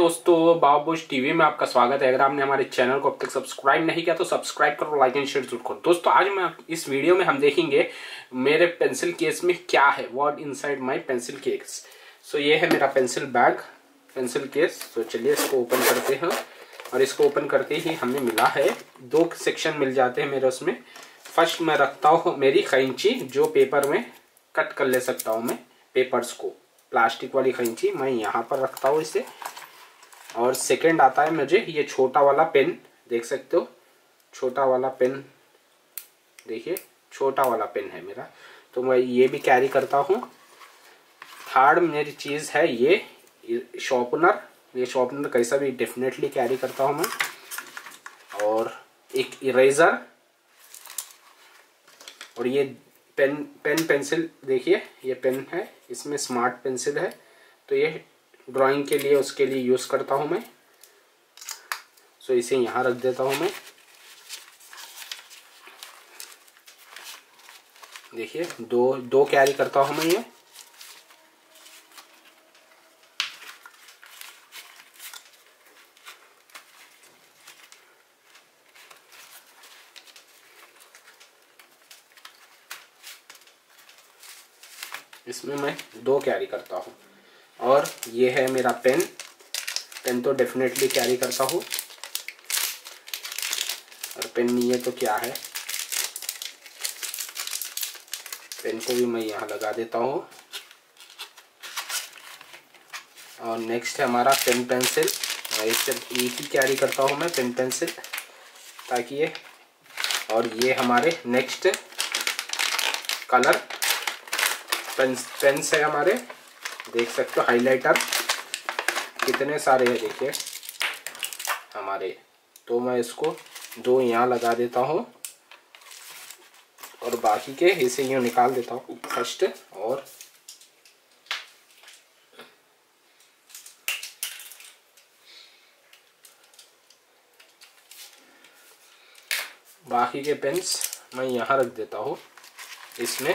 दोस्तों, बाबूश टीवी में आपका स्वागत है। अगर आपने हमारे चैनल को अब तक सब्सक्राइब नहीं किया तो सब्सक्राइब करो, लाइक एंड शेयर जरूर करो। दोस्तों आज मैं इस वीडियो में हम देखेंगे मेरे पेंसिल केस में क्या है, what inside my pencil case. So ये है मेरा पेंसिल बैग, पेंसिल केस। तो चलिए इसको ओपन करते हैं। और इसको ओपन करते ही हमें मिला है दो सेक्शन मिल जाते हैं मेरे उसमें। फर्स्ट मैं रखता हूँ मेरी कैंची, जो पेपर में कट कर ले सकता हूँ मैं पेपर्स को। प्लास्टिक वाली कैंची मैं यहाँ पर रखता हूँ इसे। और सेकंड आता है मुझे ये छोटा वाला पेन, देख सकते हो छोटा वाला पेन, देखिए छोटा वाला पेन है मेरा, तो मैं ये भी कैरी करता हूँ। थर्ड मेरी चीज़ है ये शॉर्पनर। ये शॉर्पनर कैसा भी डेफिनेटली कैरी करता हूँ मैं। और एक इरेजर, और ये पेंसिल, देखिए ये पेन है, इसमें स्मार्ट पेंसिल है, तो ये ड्राइंग के लिए उसके लिए यूज़ करता हूँ मैं। सो इसे यहाँ रख देता हूँ मैं। देखिए दो कैरी करता हूँ मैं ये। इसमें मैं दो कैरी करता हूँ। और ये है मेरा पेन तो डेफिनेटली कैरी करता हूँ। और पेन नहीं है तो क्या है, पेन को भी मैं यहाँ लगा देता हूँ। और नेक्स्ट है हमारा पेन पेंसिल। एक ही कैरी करता हूँ मैं पेन पेंसिल, ताकि ये, और ये हमारे नेक्स्ट कलर पेन्स है हमारे, देख सकते हो हाइलाइटर कितने सारे हैं देखिए हमारे। तो मैं इसको दो यहाँ लगा देता हूँ और बाकी के इसे यूँ निकाल देता हूँ फर्स्ट। और बाकी के पेन्स मैं यहाँ रख देता हूँ इसमें।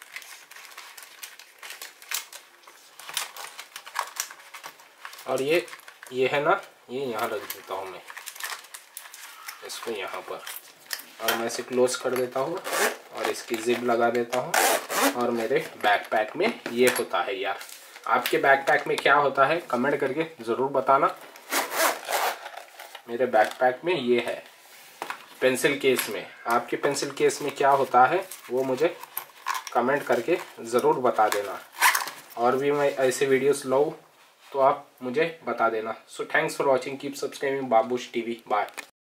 और ये है ना, ये यहाँ रख देता हूँ मैं इसको यहाँ पर। और मैं इसे क्लोज कर देता हूँ और इसकी जिप लगा देता हूँ। और मेरे बैकपैक में ये होता है यार। आपके बैकपैक में क्या होता है कमेंट करके ज़रूर बताना। मेरे बैकपैक में ये है पेंसिल केस में। आपके पेंसिल केस में क्या होता है वो मुझे कमेंट करके ज़रूर बता देना। और भी मैं ऐसे वीडियोस लाऊं तो आप मुझे बता देना। So thanks for watching, keep subscribing बाबूश टीवी। बाय।